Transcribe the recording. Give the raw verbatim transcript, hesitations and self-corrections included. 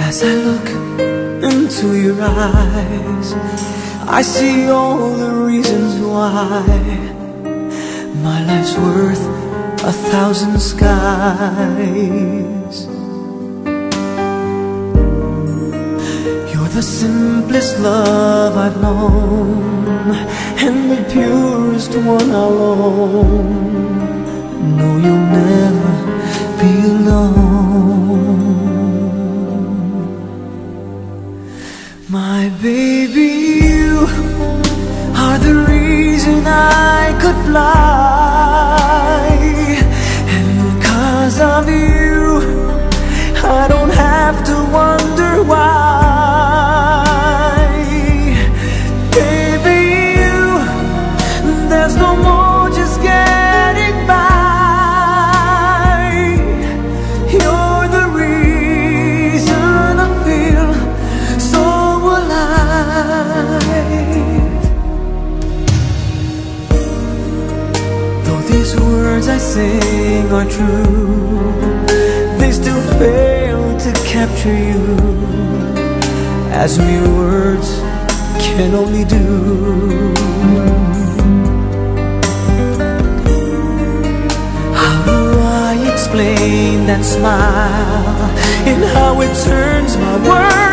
As I look into your eyes, I see all the reasons why my life's worth a thousand skies. You're the simplest love I've known, and the purest one I'll own. No, you'll never be alone. My baby, you are the reason I could fly, and 'cause of you I don't have to wonder why. Baby, you, there's no more just getting by. You're the reason I feel so alive. Though these words I sing are true, they still fail to capture you, as mere words can only do. How do I explain that smile and how it turns my world